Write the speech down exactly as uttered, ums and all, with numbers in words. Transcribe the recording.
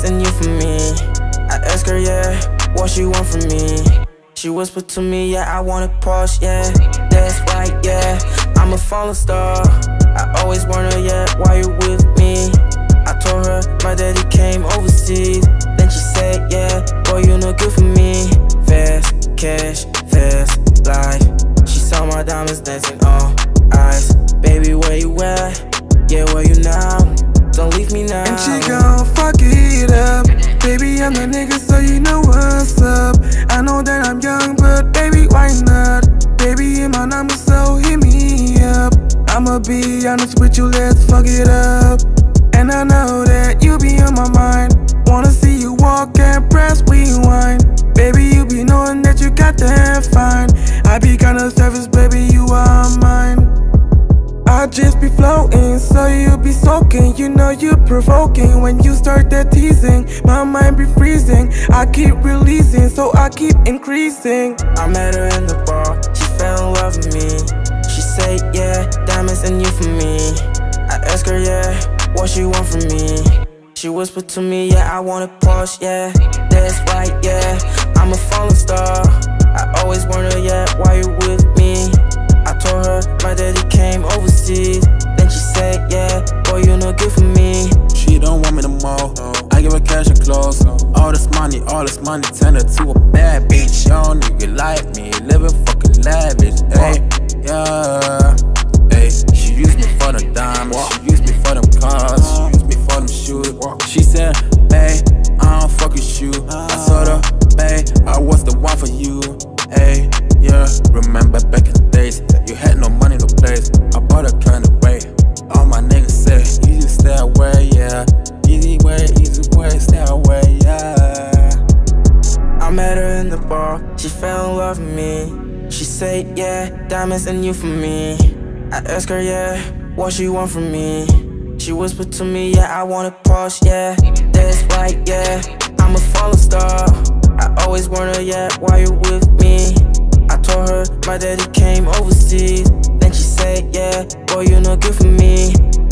diamonds and you for me. I ask her, yeah, what she want from me. She whispered to me, yeah, I want a Porsche, yeah. That's right, yeah, I'm a falling star. I always wonder, yeah, why you with me. I told her my daddy came overseas. Then she said, yeah, boy, you no good for me. Fast cash, fast life. She saw my diamonds dancing on ice. Baby, where you at? Yeah, where you now? Don't leave me now. And she gon' fuck it up. Baby, I'm the nigga, so you know what's up. I know that I'm young, but baby, why not? Baby, in my number, so hit me up. I'ma be honest with you, let's fuck it up. And I know that you be on my mind. Wanna see you walk and press rewind. Baby, you be knowing that you got that fine. I be kinda selfish, baby, you are mine. I just be floating, so you be soaking. You know you provoking when you start that teasing. My mind be freezing, I keep releasing, so I keep increasing. I met her in the bar, she fell in love with me. She said, yeah, diamonds and you for me. I asked her, yeah, what she want from me. She whispered to me, yeah, I want a Porsche, yeah. That's right, yeah, I'm a falling star. I always wonder, yeah, why you with me. I told her my daddy came overseas. Then she said, yeah, boy, you no good for me. She don't want me no more. I give her cash and clothes. All this money, all this money turn her to a bad bitch. Young nigga like me, living fucking lavish. Hey, yeah. Hey, she used me for the diamonds. She used me for them cars. She used me for them shoes. She said, babe, I don't fuck with you. I told her, babe, I was the one for you. Hey, yeah. Remember back in the days, you had no money, no place. I bought a kind of way. All my niggas say, easy stay away, yeah. Easy way, easy way, stay away, yeah. I met her in the bar, she fell in love with me. She said, yeah, diamonds and you for me. I asked her, yeah, what she want from me. She whispered to me, yeah, I want a Porsche, yeah. That's right, yeah, I'm a falling star. I always wonder, yeah, why you with me. I told her my daddy came overseas. Then she said, yeah, boy, you no good for me.